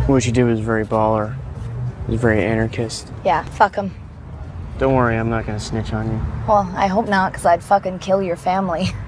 What you did was very baller. It was very anarchist. Yeah, fuck him. Don't worry, I'm not gonna snitch on you. Well, I hope not, because I'd fucking kill your family.